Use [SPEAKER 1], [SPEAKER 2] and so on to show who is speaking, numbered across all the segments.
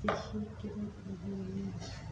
[SPEAKER 1] Teşekkür ederim.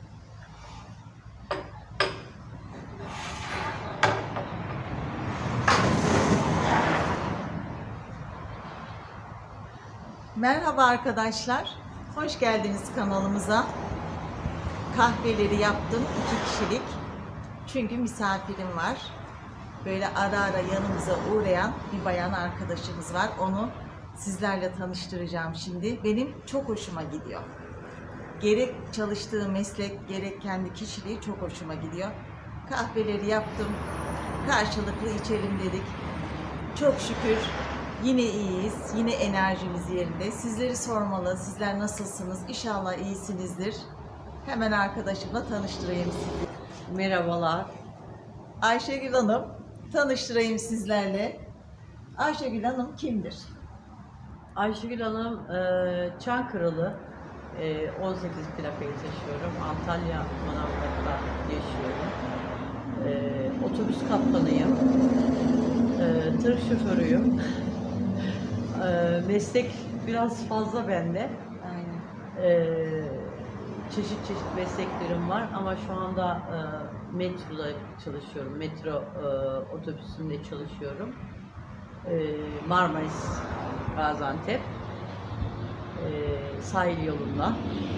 [SPEAKER 2] Merhaba arkadaşlar, hoş geldiniz kanalımıza. Kahveleri yaptım, 2 kişilik. Çünkü misafirim var. Böyle ara ara yanımıza uğrayan bir bayan arkadaşımız var. Onu sizlerle tanıştıracağım şimdi. Benim çok hoşuma gidiyor. Gerek çalıştığı meslek, gerek kendi kişiliği çok hoşuma gidiyor. Kahveleri yaptım, karşılıklı içelim dedik. Çok şükür yine iyiyiz, yine enerjimiz yerinde. Sizleri sormalı, sizler nasılsınız? İnşallah iyisinizdir. Hemen arkadaşımla tanıştırayım sizi.
[SPEAKER 1] Merhabalar.
[SPEAKER 2] Ayşegül Hanım, tanıştırayım sizlerle. Ayşegül Hanım kimdir?
[SPEAKER 1] Ayşegül Hanım, Çankırılı, 18 plakayı taşıyorum. Antalya Manavgat'ta yaşıyorum. Otobüs kaptanıyım. Tır şoförüyüm. Meslek biraz fazla bende.
[SPEAKER 2] Aynen.
[SPEAKER 1] Çeşit mesleklerim var ama şu anda metroda çalışıyorum. Metro otobüsünde çalışıyorum. Marmaris, Gaziantep sahil yolunda.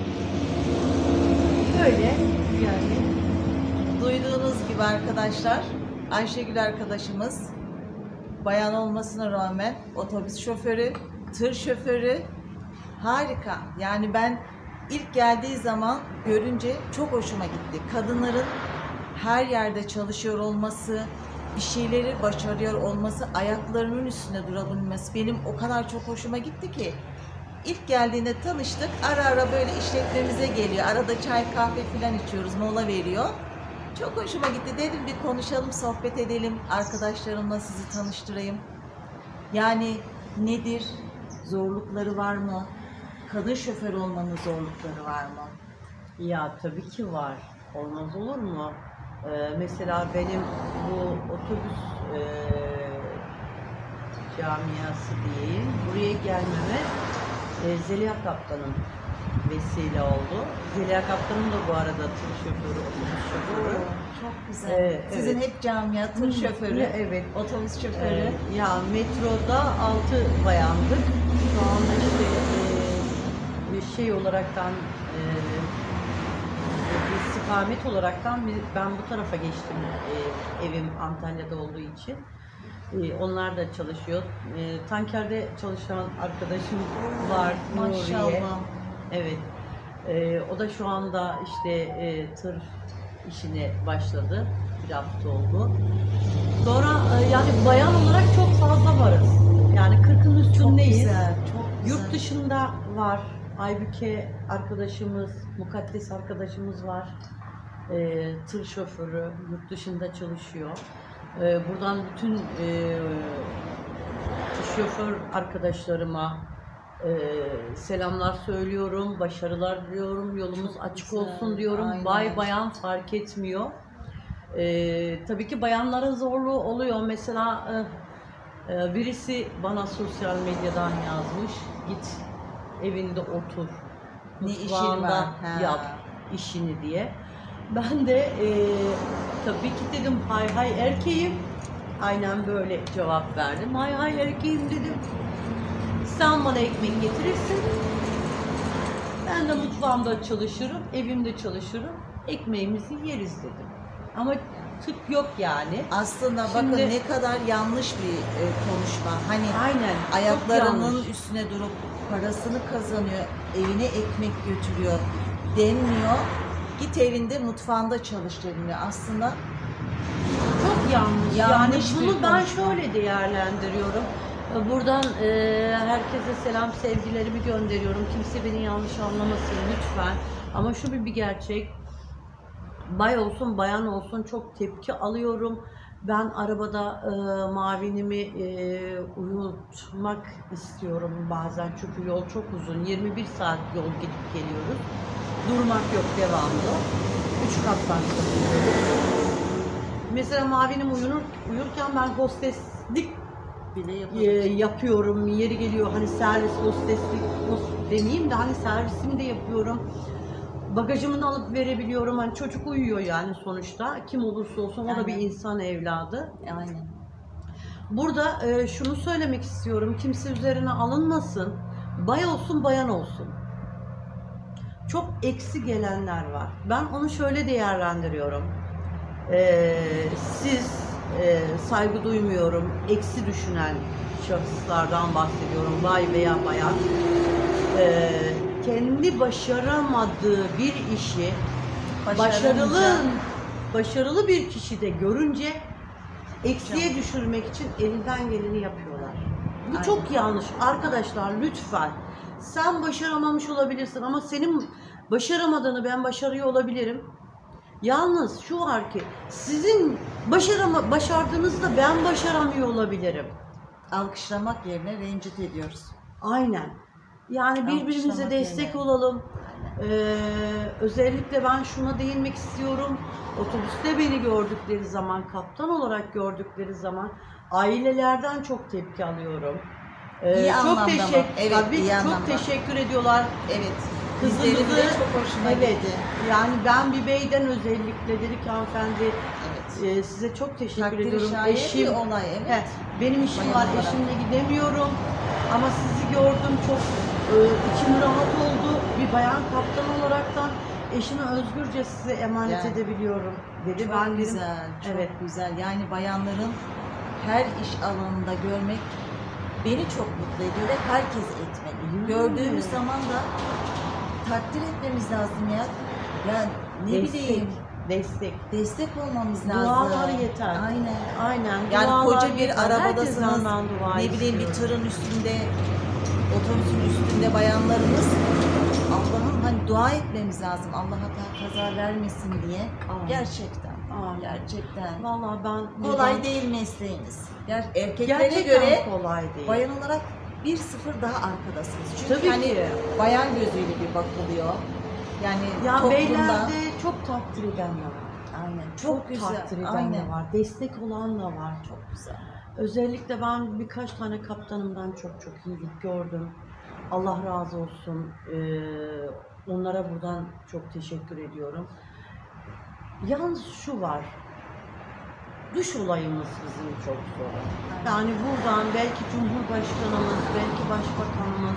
[SPEAKER 1] Öyle yani.
[SPEAKER 2] Duyduğunuz gibi arkadaşlar, Ayşegül arkadaşımız bayan olmasına rağmen otobüs şoförü, tır şoförü, harika. Yani ben ilk geldiği zaman görünce çok hoşuma gitti. Kadınların her yerde çalışıyor olması, bir şeyleri başarıyor olması, ayaklarının üstünde durabilmesi benim o kadar çok hoşuma gitti ki. İlk geldiğinde tanıştık, ara ara böyle işletmemize geliyor, arada çay kahve falan içiyoruz, mola veriyor. Çok hoşuma gitti, dedim bir konuşalım, sohbet edelim, arkadaşlarımla sizi tanıştırayım. Yani nedir, zorlukları var mı? Kadın şoför olmanın zorlukları var mı?
[SPEAKER 1] Ya tabii ki var. Olmaz olur mu? Mesela benim bu otobüs camiası diyeyim, buraya gelmeme Zeliha Kaptan'ın vesile oldu. Zeliha Kaptan'ın da bu arada tır şoförü, otobüs şoförü.
[SPEAKER 2] Çok güzel. Sizin
[SPEAKER 1] evet.
[SPEAKER 2] hep camia, tır şoförü,
[SPEAKER 1] Evet.
[SPEAKER 2] otobüs şoförü.
[SPEAKER 1] Ya metroda 6 bayandık. Şu anda işte şey olaraktan istikamet olaraktan ben bu tarafa geçtim, evim Antalya'da olduğu için. Onlar da çalışıyor. Tankerde çalışan arkadaşım var, Nuriye.
[SPEAKER 2] Maşallah.
[SPEAKER 1] Evet. O da şu anda işte tır işine başladı. Bir hafta oldu. Sonra yani bayan olarak çok fazla varız. Yani 40'ın
[SPEAKER 2] Çok
[SPEAKER 1] üstündeyiz.
[SPEAKER 2] güzel, çok güzel.
[SPEAKER 1] Yurt dışında var. Aybüke arkadaşımız, Mukaddes arkadaşımız var. Tır şoförü, yurt dışında çalışıyor. Buradan bütün şoför arkadaşlarıma selamlar söylüyorum, başarılar diliyorum, yolumuz açık olsun diyorum.
[SPEAKER 2] Aynen.
[SPEAKER 1] Bay bayan fark etmiyor. Tabii ki bayanların zorluğu oluyor. Mesela birisi bana sosyal medyadan yazmış, git evinde otur,
[SPEAKER 2] Ne işin
[SPEAKER 1] mutfağında
[SPEAKER 2] var? Ha.
[SPEAKER 1] yap işini diye. Ben de tabii ki dedim hay hay erkeğim. Aynen böyle cevap verdim. Hay hay erkeğim dedim. Sen bana ekmek getirirsin. Ben de mutfağımda çalışırım, evimde çalışırım. Ekmeğimizi yeriz dedim. Ama tık yok yani.
[SPEAKER 2] Aslında
[SPEAKER 1] Şimdi-
[SPEAKER 2] bakın ne kadar yanlış bir konuşma. Hani
[SPEAKER 1] Aynen. çok
[SPEAKER 2] ayaklarının
[SPEAKER 1] yanlış.
[SPEAKER 2] üstüne durup parasını kazanıyor, evine ekmek götürüyor denmiyor. Git evinde mutfağında çalış deniliyor. Aslında
[SPEAKER 1] Çok yanlış.
[SPEAKER 2] Yanlış
[SPEAKER 1] Yani
[SPEAKER 2] bir
[SPEAKER 1] bunu ben
[SPEAKER 2] konuşma.
[SPEAKER 1] şöyle değerlendiriyorum. Buradan herkese selam sevgilerimi gönderiyorum. Kimse beni yanlış anlamasın lütfen. Ama şu bir gerçek. Bay olsun bayan olsun çok tepki alıyorum. Ben arabada mavinimi uyutmak istiyorum bazen çünkü yol çok uzun. 21 saat yol gidip geliyoruz. Durmak yok, devamlı. 3 kattan çıkıyoruz. Mesela mavinim uyurken ben hosteslik
[SPEAKER 2] bile yapabilirim.
[SPEAKER 1] yapıyorum. Yeri geliyor hani servis, hosteslik demeyeyim de hani servisimi de yapıyorum. Bagajımını alıp verebiliyorum. Hani çocuk uyuyor yani sonuçta. Kim olursa olsun o da bir
[SPEAKER 2] Aynen.
[SPEAKER 1] insan evladı.
[SPEAKER 2] Aynen.
[SPEAKER 1] Burada şunu söylemek istiyorum. Kimse üzerine alınmasın. Bay olsun, bayan olsun. Çok eksi gelenler var. Ben onu şöyle değerlendiriyorum. Siz saygı duymuyorum. Eksi düşünen şahıslardan bahsediyorum. Bay veya bayan. Kendi başaramadığı bir işi başarılı bir kişi de görünce eksiye düşürmek için elinden geleni yapıyorlar. Bu
[SPEAKER 2] Aynen.
[SPEAKER 1] çok yanlış. Arkadaşlar lütfen. Sen başaramamış olabilirsin ama senin başaramadığını ben başarıyor olabilirim. Yalnız şu var ki sizin başardığınızda ben başaramıyor olabilirim.
[SPEAKER 2] Alkışlamak yerine rencide ediyoruz.
[SPEAKER 1] Aynen. Yani birbirimize
[SPEAKER 2] Alkışlamak
[SPEAKER 1] destek
[SPEAKER 2] yerine.
[SPEAKER 1] olalım. Özellikle ben şuna değinmek istiyorum. Otobüste beni gördükleri zaman, kaptan olarak gördükleri zaman ailelerden çok tepki alıyorum.
[SPEAKER 2] İyi
[SPEAKER 1] Çok
[SPEAKER 2] anlamda mı?
[SPEAKER 1] teşekkür,
[SPEAKER 2] Evet,
[SPEAKER 1] tabii
[SPEAKER 2] iyi
[SPEAKER 1] çok
[SPEAKER 2] anlamda.
[SPEAKER 1] teşekkür ediyorlar.
[SPEAKER 2] Evet.
[SPEAKER 1] Kızımızı,
[SPEAKER 2] Bizleri bile çok hoşuma
[SPEAKER 1] evet,
[SPEAKER 2] gitti.
[SPEAKER 1] yani ben bir beyden özellikle dedik ki hanımefendi
[SPEAKER 2] Evet.
[SPEAKER 1] size çok teşekkür
[SPEAKER 2] Takdiri
[SPEAKER 1] ediyorum.
[SPEAKER 2] şayet bir olay, evet.
[SPEAKER 1] He, benim işim
[SPEAKER 2] Bayan
[SPEAKER 1] var,
[SPEAKER 2] olarak.
[SPEAKER 1] eşimle gidemiyorum ama sizi gördüm, çok içim rahat oldu. Bir bayan kaptan olaraktan eşimi özgürce size emanet
[SPEAKER 2] Yani,
[SPEAKER 1] edebiliyorum dedi.
[SPEAKER 2] Çok
[SPEAKER 1] Ben dedim,
[SPEAKER 2] güzel, çok
[SPEAKER 1] evet.
[SPEAKER 2] güzel. Yani bayanların her iş alanında görmek beni çok mutlu ediyor ve herkes etmeli. Gördüğümüz zaman da takdir etmemiz lazım ya. Ya ne bileyim, destek olmamız lazım.
[SPEAKER 1] Dualar yeter.
[SPEAKER 2] Aynen.
[SPEAKER 1] Aynen.
[SPEAKER 2] Yani
[SPEAKER 1] dualar
[SPEAKER 2] koca bir
[SPEAKER 1] yeter.
[SPEAKER 2] arabadasınız,
[SPEAKER 1] Herkesten ben dua
[SPEAKER 2] ne bileyim bir
[SPEAKER 1] istiyorum.
[SPEAKER 2] tırın üstünde, otobüsün üstünde bayanlarımız, Allah'ım hani dua etmemiz lazım. Allah hata kaza vermesin diye.
[SPEAKER 1] Amin.
[SPEAKER 2] Gerçekten.
[SPEAKER 1] Amin.
[SPEAKER 2] Gerçekten.
[SPEAKER 1] Vallahi ben
[SPEAKER 2] Kolay değil mesleğiniz. Erkeklere
[SPEAKER 1] gerçekten
[SPEAKER 2] göre
[SPEAKER 1] kolay değil.
[SPEAKER 2] bayan olarak 1-0 daha arkadasınız. Çünkü
[SPEAKER 1] Tabii
[SPEAKER 2] hani
[SPEAKER 1] ki.
[SPEAKER 2] bayan gözüyle bir bakılıyor. Yani
[SPEAKER 1] Ya
[SPEAKER 2] toplumda
[SPEAKER 1] beylerde çok takdir edenler var.
[SPEAKER 2] aynen
[SPEAKER 1] Çok
[SPEAKER 2] güzel.
[SPEAKER 1] takdir eden
[SPEAKER 2] Aynen.
[SPEAKER 1] de var. Destek olan da var.
[SPEAKER 2] Çok güzel.
[SPEAKER 1] Özellikle ben birkaç tane kaptanımdan çok iyilik gördüm. Allah razı olsun. Onlara buradan çok teşekkür ediyorum. Yalnız şu var. Duş olayımız bizim çok zor. Yani buradan belki Cumhurbaşkanımız, belki Başbakanımız,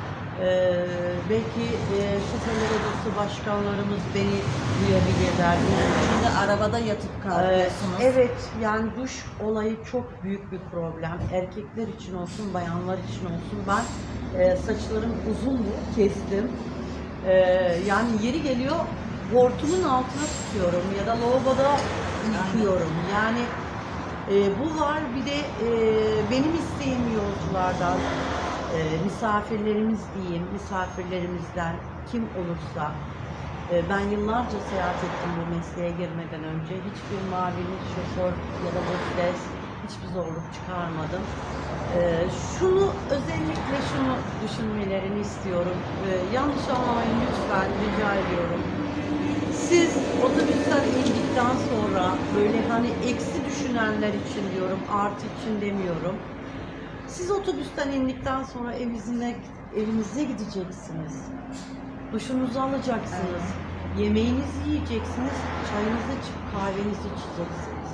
[SPEAKER 1] belki Şoförler Odası başkanlarımız beni duyabilirler.
[SPEAKER 2] Şimdi arabada yatıp kalkıyorsunuz.
[SPEAKER 1] Evet, yani duş olayı çok büyük bir problem. Erkekler için olsun, bayanlar için olsun. Ben saçlarım uzundu, kestim. Yani yeri geliyor, hortumun altına tutuyorum ya da lavaboda yıkıyorum. Yani bu var. Bir de benim isteğim yolculardan, misafirlerimiz diyeyim, misafirlerimizden kim olursa, ben yıllarca seyahat ettim bu mesleğe girmeden önce. Hiçbir mavili, şoför ya da hostes hiçbir zorluk çıkarmadım. Özellikle şunu düşünmelerini istiyorum. Yanlış anlamayın lütfen, rica ediyorum. Siz otobüsten indikten sonra böyle hani eksi düşünenler için diyorum, artı için demiyorum. Siz otobüsten indikten sonra evinize gideceksiniz. Duşunuzu alacaksınız. Yemeğinizi yiyeceksiniz. Çayınızı içip kahvenizi içeceksiniz.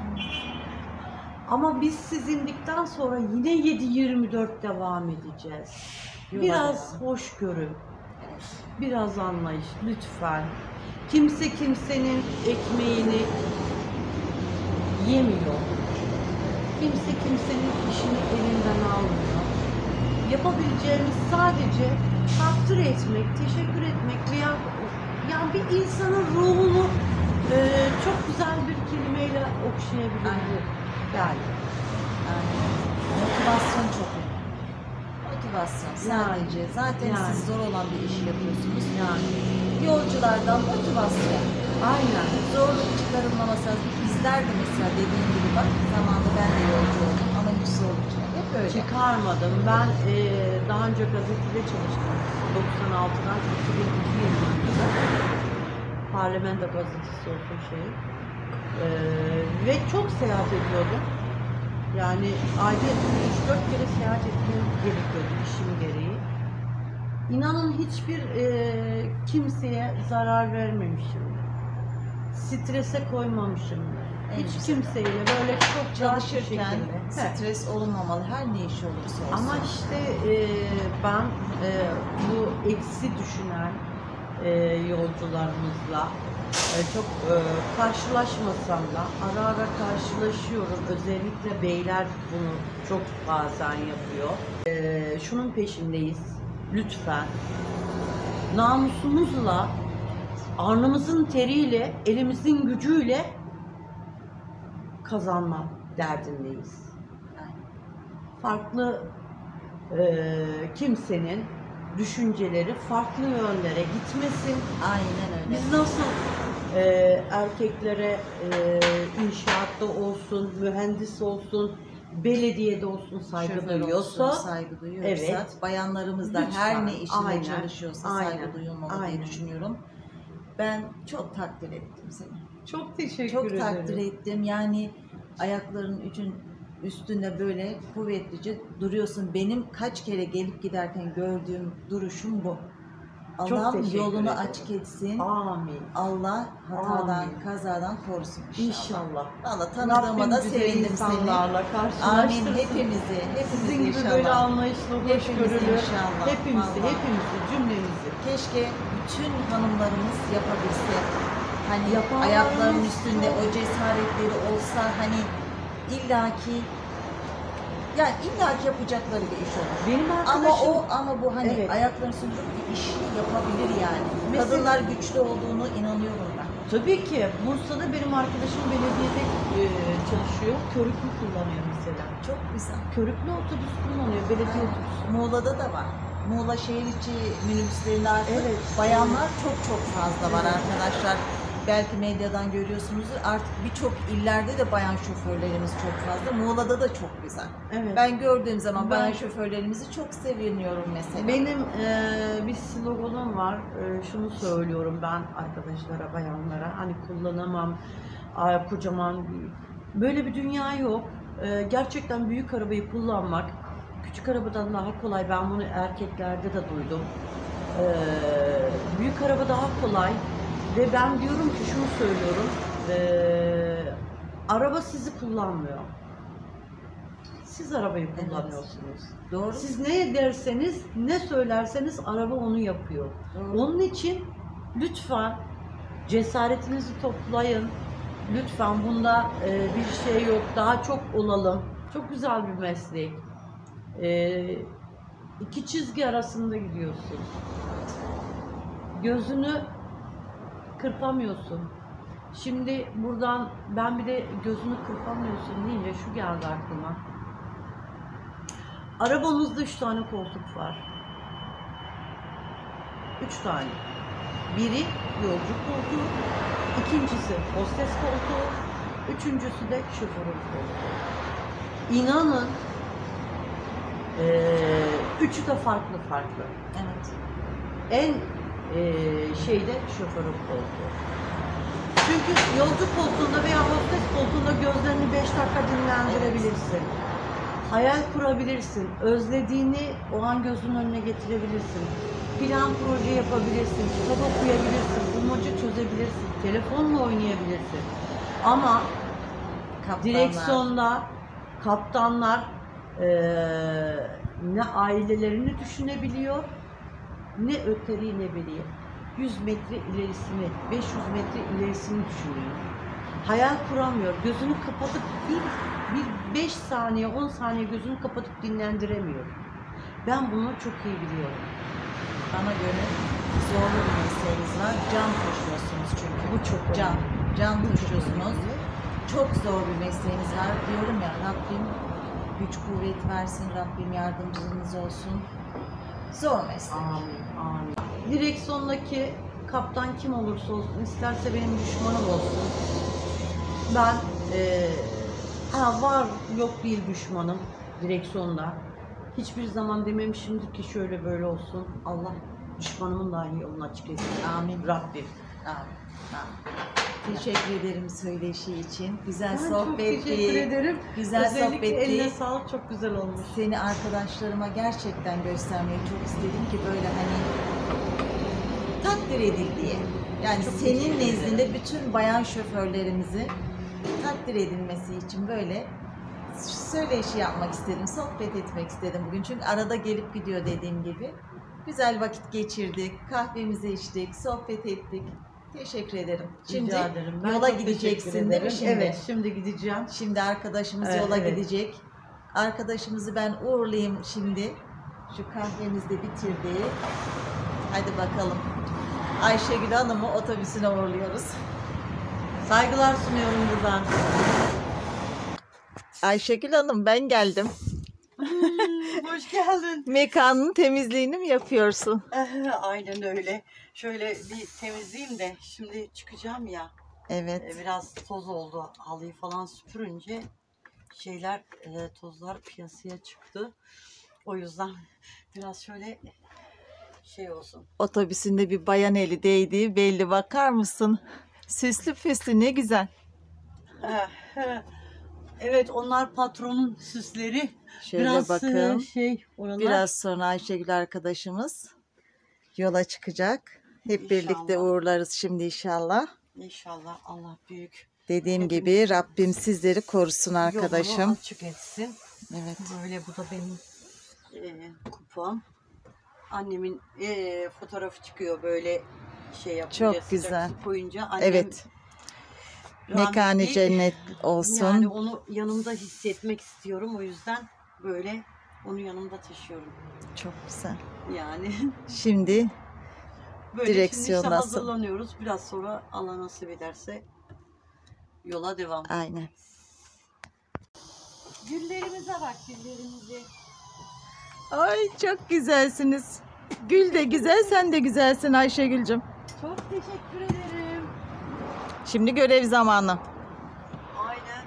[SPEAKER 1] Ama biz siz indikten sonra yine 7/24 devam edeceğiz. Biraz hoşgörü, biraz anlayış lütfen. Kimse kimsenin ekmeğini yemiyor. Kimse kimsenin işini elinden almıyor. Yapabileceğimiz sadece takdir etmek, teşekkür etmek veya yani bir insanın ruhunu çok güzel bir kelimeyle okşayabilir. Yani.
[SPEAKER 2] Motivasyon çok önemli. Motivasyon sadece. Zaten siz zor olan bir işi yapıyorsunuz.
[SPEAKER 1] Yani.
[SPEAKER 2] Yolculardan motivasyon.
[SPEAKER 1] Aynen.
[SPEAKER 2] Zorluk çıkarılmaması lazım. Bizler de mesela dediğim gibi bak zamanında ben de yolcu oldum ama hiç zorluk çıkarmadım. Hep öyle.
[SPEAKER 1] Çıkarmadım. Ben daha önce gazetede çalıştım. 96'dan 2002 yılına kadar. Parlamento gazetesi olsun şey. Ve çok seyahat ediyordum. Yani ayda 3-4 kere seyahat etmem gerekiyordu işim gereği. İnanın hiçbir kimseye zarar vermemişimdir. Strese koymamışımdır.
[SPEAKER 2] En
[SPEAKER 1] Hiç
[SPEAKER 2] güzel.
[SPEAKER 1] kimseyle böyle çok rahat bir
[SPEAKER 2] Çalışırken
[SPEAKER 1] şekilde. He.
[SPEAKER 2] stres olmamalı. Her ne iş olursa olsun.
[SPEAKER 1] Ama işte ben bu eksi düşünen yolcularımızla çok karşılaşmasam da ara ara karşılaşıyorum. Özellikle beyler bunu çok bazen yapıyor. Şunun peşindeyiz. Lütfen namusumuzla, alnımızın teriyle, elimizin gücüyle kazanma derdindeyiz. Farklı kimsenin düşünceleri farklı yönlere gitmesin.
[SPEAKER 2] Aynen öyle.
[SPEAKER 1] Biz nasıl erkeklere inşaatta olsun, mühendis olsun, belediyede olsun saygı
[SPEAKER 2] Şoför
[SPEAKER 1] duyuyorsa,
[SPEAKER 2] olsun, saygı duyuyorsa,
[SPEAKER 1] evet,
[SPEAKER 2] bayanlarımız da
[SPEAKER 1] lütfen,
[SPEAKER 2] her ne işinde
[SPEAKER 1] aynen,
[SPEAKER 2] çalışıyorsa
[SPEAKER 1] aynen,
[SPEAKER 2] saygı duyulmalı diye
[SPEAKER 1] aynen.
[SPEAKER 2] düşünüyorum. Ben çok takdir ettim seni.
[SPEAKER 1] çok teşekkür
[SPEAKER 2] Çok
[SPEAKER 1] ederim.
[SPEAKER 2] takdir ettim. Yani ayakların üstünde böyle kuvvetlice duruyorsun. Benim kaç kere gelip giderken gördüğüm duruşum bu.
[SPEAKER 1] Çok
[SPEAKER 2] Allah'ım
[SPEAKER 1] teşekkür
[SPEAKER 2] yolunu
[SPEAKER 1] ederim.
[SPEAKER 2] açık etsin.
[SPEAKER 1] Amin.
[SPEAKER 2] Allah hatadan,
[SPEAKER 1] Amin.
[SPEAKER 2] kazadan korusun inşallah.
[SPEAKER 1] İnşallah.
[SPEAKER 2] Valla tanıdığıma da
[SPEAKER 1] Rabbim güzel
[SPEAKER 2] sevindim seni.
[SPEAKER 1] insanlarla
[SPEAKER 2] Amin.
[SPEAKER 1] karşılaştırsın.
[SPEAKER 2] Hepimizi
[SPEAKER 1] Sizin gibi
[SPEAKER 2] inşallah.
[SPEAKER 1] böyle anlayışlı,
[SPEAKER 2] Hepimizi
[SPEAKER 1] hoşgörülü,
[SPEAKER 2] inşallah.
[SPEAKER 1] hepimizi,
[SPEAKER 2] Vallahi.
[SPEAKER 1] hepimizi, cümlemizi.
[SPEAKER 2] Keşke bütün hanımlarımız yapabilse. Hani
[SPEAKER 1] Yapanlarımız
[SPEAKER 2] ayaklarının üstünde
[SPEAKER 1] çok.
[SPEAKER 2] o cesaretleri olsa, hani illaki, yani illaki yapacakları bir iş olur.
[SPEAKER 1] Benim
[SPEAKER 2] Ama
[SPEAKER 1] arkadaşım,
[SPEAKER 2] bu hani
[SPEAKER 1] Evet.
[SPEAKER 2] ayaklarının üstünde bir işi yapabilir yani.
[SPEAKER 1] Mesela-
[SPEAKER 2] Kadınlar güçlü olduğunu inanıyorum ben.
[SPEAKER 1] tabii ki Bursa'da benim arkadaşım belediyede çalışıyor, körüklü kullanıyor mesela.
[SPEAKER 2] Çok güzel.
[SPEAKER 1] Körüklü otobüs kullanıyor, belediye otobüsü.
[SPEAKER 2] Muğla'da da var. Muğla şehir içi minibüslerinde artık
[SPEAKER 1] Evet.
[SPEAKER 2] bayanlar çok fazla var
[SPEAKER 1] Evet.
[SPEAKER 2] arkadaşlar. Belki medyadan görüyorsunuzdur. Artık birçok illerde de bayan şoförlerimiz çok fazla. Muğla'da da çok güzel.
[SPEAKER 1] Evet.
[SPEAKER 2] Ben gördüğüm zaman
[SPEAKER 1] Ben-
[SPEAKER 2] bayan şoförlerimizi çok seviniyorum mesela.
[SPEAKER 1] Benim bir sloganım var. Şunu söylüyorum ben arkadaşlara, bayanlara. Hani kullanamam, kocaman böyle bir dünya yok. Gerçekten büyük arabayı kullanmak küçük arabadan daha kolay. Ben bunu erkeklerde de duydum. Büyük araba daha kolay ve ben diyorum ki şunu söylüyorum. Araba sizi kullanmıyor. Siz arabayı
[SPEAKER 2] Evet.
[SPEAKER 1] kullanıyorsunuz.
[SPEAKER 2] Doğru.
[SPEAKER 1] Siz ne derseniz, ne söylerseniz araba onu yapıyor.
[SPEAKER 2] Doğru.
[SPEAKER 1] Onun için lütfen cesaretinizi toplayın. Lütfen bunda bir şey yok. Daha çok olalım. Çok güzel bir meslek. İki çizgi arasında gidiyorsun. Gözünü kırpamıyorsun. Şimdi buradan ben bir de gözünü kırpamıyorsun deyince şu geldi aklıma. Arabamızda 3 tane koltuk var. 3 tane. Biri yolcu koltuğu, ikincisi hostes koltuğu, üçüncüsü de şoförün koltuğu. İnanın üçü de farklı.
[SPEAKER 2] Evet.
[SPEAKER 1] En şeyde şoförün koltuğu. Çünkü yolcu koltuğunda veya hostes koltuğunda gözlerini 5 dakika dinlendirebilirsin. Hayal kurabilirsin. Özlediğini o an gözünün önüne getirebilirsin. Plan proje yapabilirsin. Kitap okuyabilirsin. Bulmaca çözebilirsin. Telefonla oynayabilirsin. Ama
[SPEAKER 2] Kaptanlar.
[SPEAKER 1] direksiyonda kaptanlar ne ailelerini düşünebiliyor, ne öteri ne beri. 100 metre ilerisini, 500 metre ilerisini düşünüyor. Hayal kuramıyor. Gözünü kapatıp bir 5 saniye, 10 saniye gözünü kapatıp dinlendiremiyor. Ben bunu çok iyi biliyorum.
[SPEAKER 2] Bana göre zorlu bir mesleğiniz var. Can taşıyorsunuz çünkü.
[SPEAKER 1] Bu çok
[SPEAKER 2] Can.
[SPEAKER 1] önemli.
[SPEAKER 2] Can
[SPEAKER 1] Bu çok
[SPEAKER 2] taşıyorsunuz.
[SPEAKER 1] önemli.
[SPEAKER 2] Çok zor bir mesleğiniz var. Diyorum ya, Rabbim güç kuvvet versin. Rabbim yardımcınız olsun. Zor meslek.
[SPEAKER 1] Amin, amin. Direksiyondaki kaptan kim olursa olsun, isterse benim düşmanım olsun. Ben var yok değil düşmanım direksiyonda. Hiçbir zaman dememişimdir ki şöyle böyle olsun. Allah düşmanımın dahi yolunu açık etsin.
[SPEAKER 2] Amin.
[SPEAKER 1] Rabbim.
[SPEAKER 2] Amin. Amin. Teşekkür ederim söyleşi için. Güzel
[SPEAKER 1] Ben çok
[SPEAKER 2] sohbetti.
[SPEAKER 1] teşekkür ederim.
[SPEAKER 2] Güzel
[SPEAKER 1] Özellikle
[SPEAKER 2] sohbetti.
[SPEAKER 1] eline sağlık, çok güzel olmuş.
[SPEAKER 2] Seni arkadaşlarıma gerçekten göstermeyi çok istedim ki böyle hani takdir edil diye. Yani
[SPEAKER 1] Çok
[SPEAKER 2] senin
[SPEAKER 1] teşekkür
[SPEAKER 2] nezdinde
[SPEAKER 1] ederim.
[SPEAKER 2] bütün bayan şoförlerimizi takdir edilmesi için böyle söyleşi yapmak istedim, sohbet etmek istedim bugün. Çünkü arada gelip gidiyor dediğim gibi. Güzel vakit geçirdik, kahvemizi içtik, sohbet ettik. Teşekkür ederim. Şimdi
[SPEAKER 1] Rica ederim. Ben
[SPEAKER 2] yola
[SPEAKER 1] çok teşekkür
[SPEAKER 2] gideceksin değil mi
[SPEAKER 1] ederim.
[SPEAKER 2] şimdi?
[SPEAKER 1] Evet, şimdi gideceğim.
[SPEAKER 2] Şimdi arkadaşımız
[SPEAKER 1] Evet,
[SPEAKER 2] yola
[SPEAKER 1] evet.
[SPEAKER 2] gidecek. Arkadaşımızı ben uğurlayayım şimdi. Şu kahvemizi de bitirdik. Hadi bakalım. Ayşegül Hanım'ı otobüsüne uğurluyoruz.
[SPEAKER 1] Saygılar sunuyorum buradan.
[SPEAKER 2] Ayşegül Hanım ben geldim.
[SPEAKER 1] Hoş geldin.
[SPEAKER 2] Mekanın temizliğini mi yapıyorsun?
[SPEAKER 1] Aynen öyle. Şöyle bir temizleyeyim de şimdi çıkacağım ya.
[SPEAKER 2] Evet.
[SPEAKER 1] Biraz toz oldu. Halıyı falan süpürünce şeyler, tozlar piyasaya çıktı. O yüzden biraz şöyle şey olsun.
[SPEAKER 2] Otobüsünde bir bayan eli değdiği belli, bakar mısın? Süslü püslü ne güzel.
[SPEAKER 1] Evet, onlar patronun süsleri.
[SPEAKER 2] Şöyle
[SPEAKER 1] Biraz
[SPEAKER 2] bakın.
[SPEAKER 1] oralar.
[SPEAKER 2] Biraz sonra Ayşegül arkadaşımız yola çıkacak. Hep birlikte
[SPEAKER 1] İnşallah.
[SPEAKER 2] uğurlarız şimdi inşallah.
[SPEAKER 1] İnşallah Allah büyük
[SPEAKER 2] Dediğim
[SPEAKER 1] Hepimiz
[SPEAKER 2] gibi Rabbim sizleri korusun arkadaşım.
[SPEAKER 1] yolunu açık etsin.
[SPEAKER 2] Evet.
[SPEAKER 1] Böyle bu da benim kupam. Annemin fotoğrafı çıkıyor böyle şey yapınca,
[SPEAKER 2] Çok
[SPEAKER 1] sıcak
[SPEAKER 2] güzel.
[SPEAKER 1] su koyunca. Annem
[SPEAKER 2] Evet. Mekanı
[SPEAKER 1] rahmetli,
[SPEAKER 2] cennet olsun.
[SPEAKER 1] Yani onu yanımda hissetmek istiyorum. O yüzden böyle onu yanımda taşıyorum.
[SPEAKER 2] Çok güzel.
[SPEAKER 1] Yani
[SPEAKER 2] Şimdi
[SPEAKER 1] böyle
[SPEAKER 2] Direksiyon
[SPEAKER 1] şimdi işte
[SPEAKER 2] nasıl?
[SPEAKER 1] hazırlanıyoruz. Biraz sonra Allah nasip ederse yola devam.
[SPEAKER 2] aynen.
[SPEAKER 1] Güllerimize bak, güllerimize.
[SPEAKER 2] Ay çok güzelsiniz. Gül de güzel, sen de güzelsin Ayşegül'cüm.
[SPEAKER 1] Çok teşekkür ederim.
[SPEAKER 2] Şimdi görev zamanı.
[SPEAKER 1] Aynen.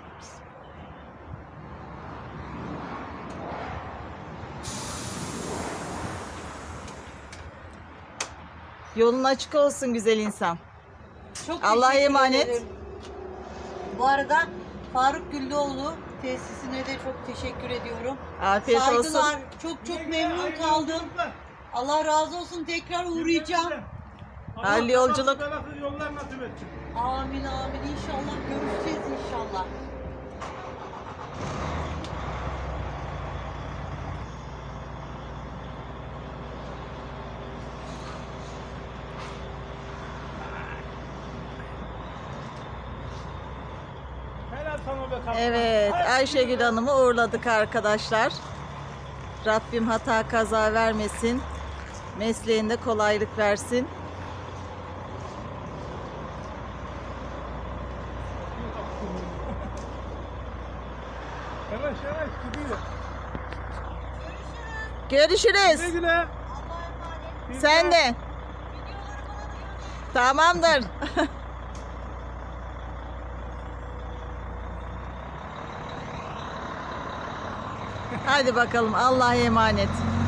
[SPEAKER 2] Yolun açık olsun güzel insan.
[SPEAKER 1] Çok
[SPEAKER 2] Allah'a
[SPEAKER 1] teşekkür
[SPEAKER 2] emanet.
[SPEAKER 1] ederim. Bu arada Faruk Güllüoğlu tesisine de çok teşekkür ediyorum.
[SPEAKER 2] Afiyet olsun.
[SPEAKER 1] Saygılar. Çok memnun kaldım. Allah razı olsun. Tekrar uğrayacağım.
[SPEAKER 2] Hayırlı yolculuk.
[SPEAKER 3] Yollar nasip etsin.
[SPEAKER 1] Amin amin. İnşallah görüşeceğiz inşallah.
[SPEAKER 3] Helal sana be kaptan.
[SPEAKER 2] Evet, Ayşegül Hanım'ı uğurladık arkadaşlar. Rabbim hata kaza vermesin. Mesleğinde kolaylık versin.
[SPEAKER 3] Yavaş yavaş gidiyor.
[SPEAKER 2] Görüşürüz.
[SPEAKER 3] Güle güle.
[SPEAKER 2] Sen de. Tamamdır. Hadi bakalım, Allah'a emanet.